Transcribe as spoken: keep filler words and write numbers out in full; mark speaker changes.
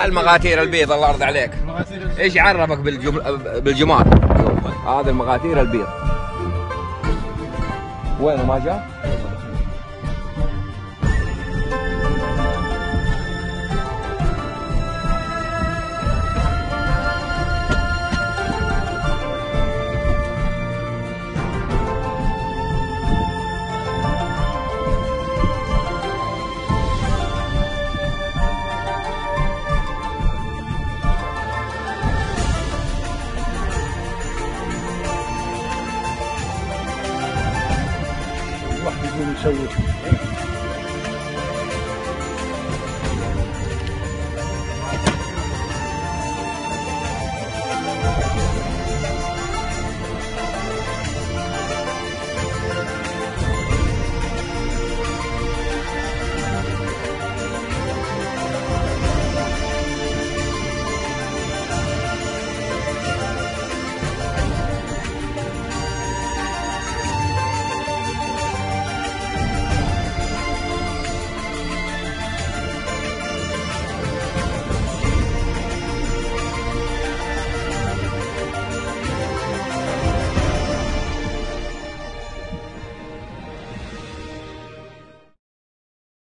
Speaker 1: المغاتير البيض الله يرضى عليك. ايش عرفك بالجم... بالجمال؟ هذا المغاتير البيض. وينه ما جاء؟
Speaker 2: واحد يقوم يسوي